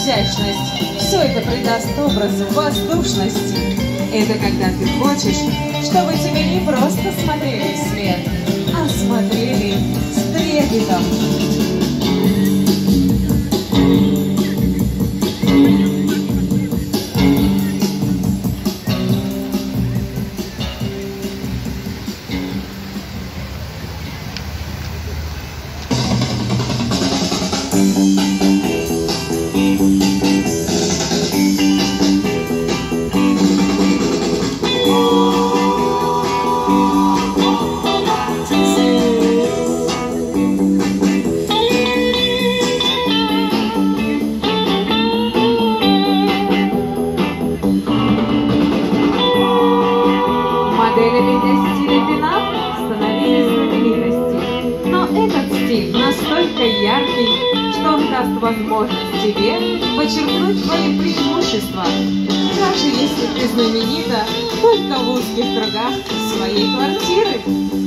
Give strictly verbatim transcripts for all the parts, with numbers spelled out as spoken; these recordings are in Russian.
изящность. Все это придаст образу воздушности. Это когда ты хочешь, чтобы тебе не просто смотрели вслед, а смотрели с трепетом. Моделями для стиля пинап становились знаменитости. Но этот стиль настолько яркий, что он даст возможность тебе подчеркнуть твои преимущества, даже если ты знаменита только в узких кругах своей квартиры.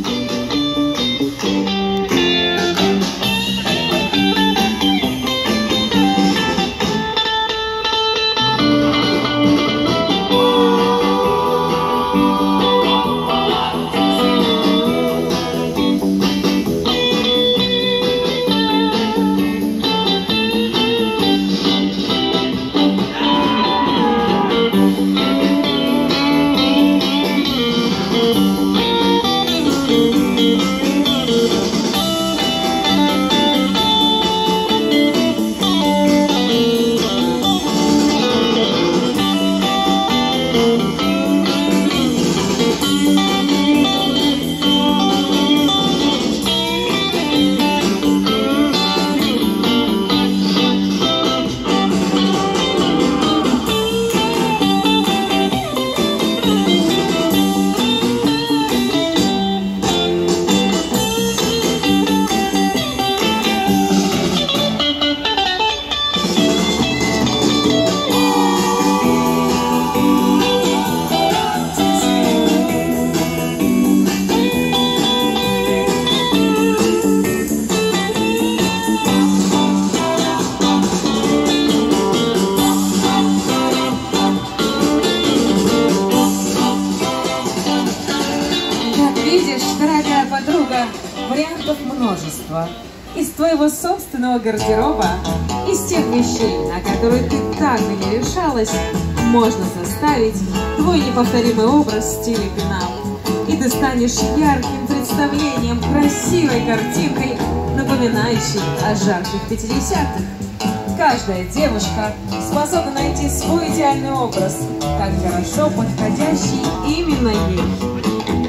Дорогая подруга, вариантов множество. Из твоего собственного гардероба, из тех вещей, на которые ты так и не решалась, можно составить твой неповторимый образ в стиле пинап. И ты станешь ярким представлением, красивой картинкой, напоминающей о жарких пятидесятых. Каждая девушка способна найти свой идеальный образ, так хорошо подходящий именно ей.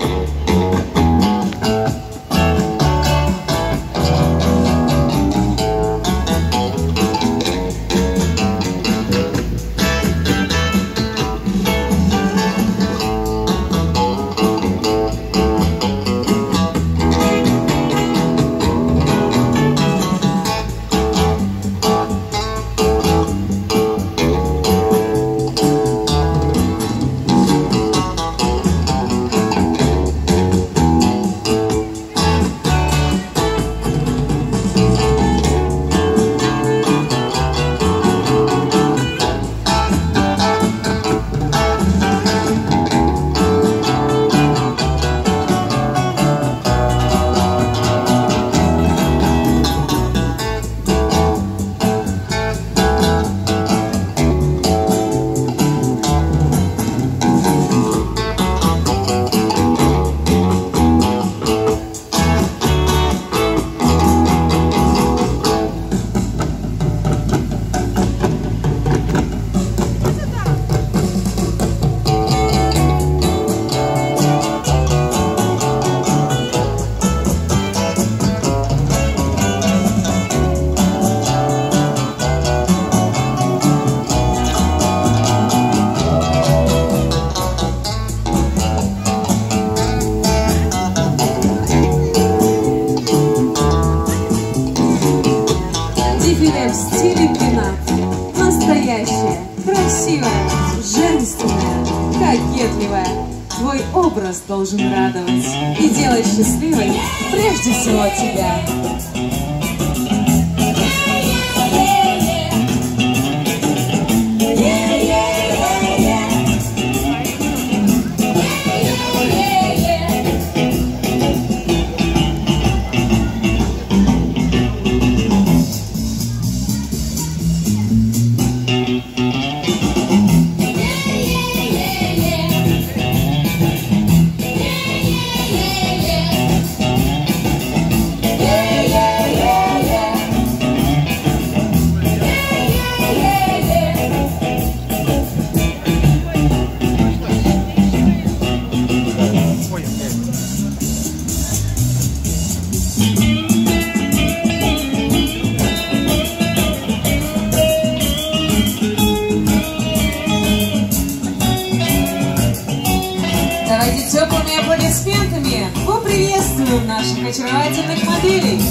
В стиле пинап. Настоящая, красивая, женственная, кокетливая. Твой образ должен радовать и делать счастливой прежде всего тебя. очаровательных моделей.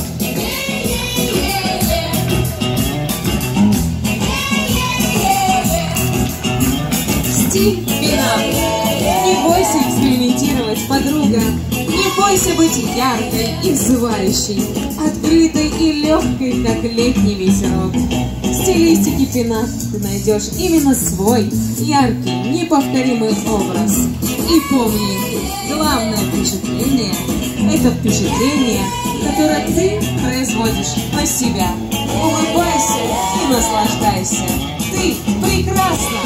Стиль пинап. Не бойся экспериментировать, подруга. Не бойся быть яркой и взывающей, открытой и легкой, как летний ветерок. В стилистике пинап ты найдешь именно свой яркий, неповторимый образ. И помни, главное впечатление – это впечатление, которое ты производишь на себя. Улыбайся и наслаждайся. Ты прекрасна!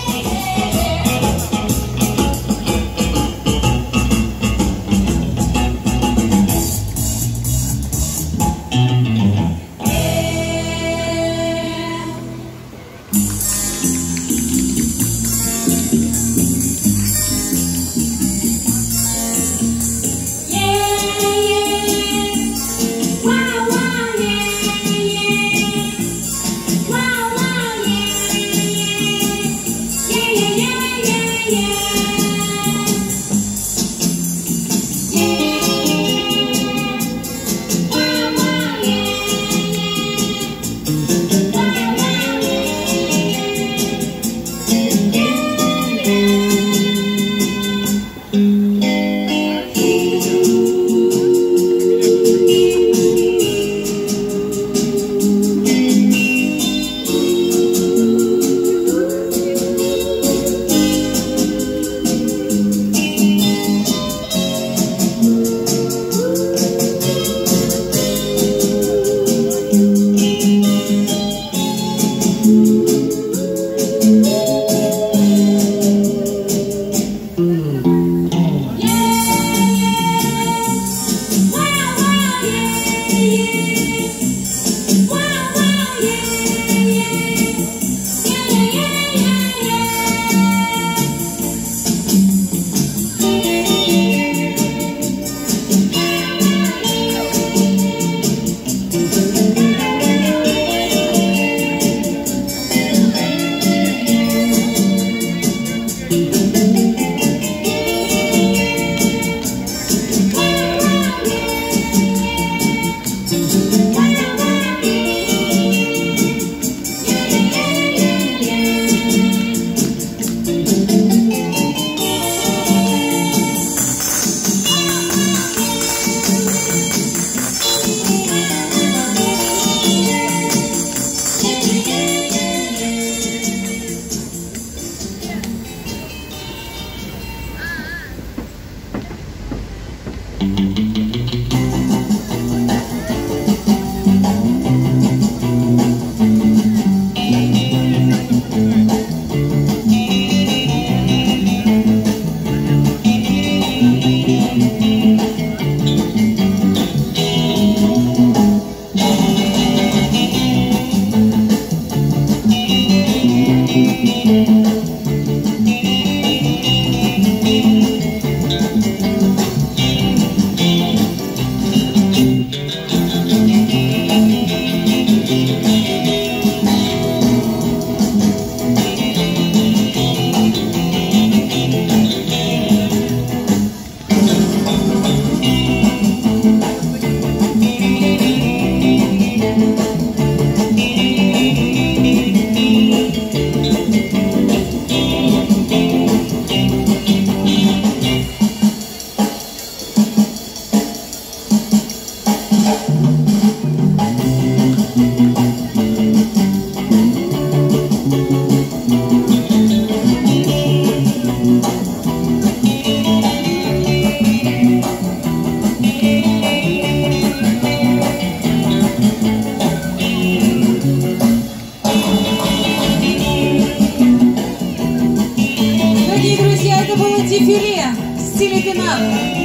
дефиле в стиле пинап.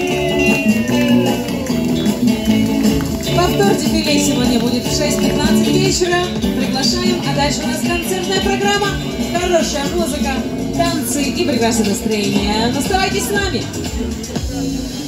Повтор дефиле сегодня будет в шесть пятнадцать вечера. Приглашаем, а дальше у нас концертная программа, хорошая музыка, танцы и прекрасное настроение. Оставайтесь с нами.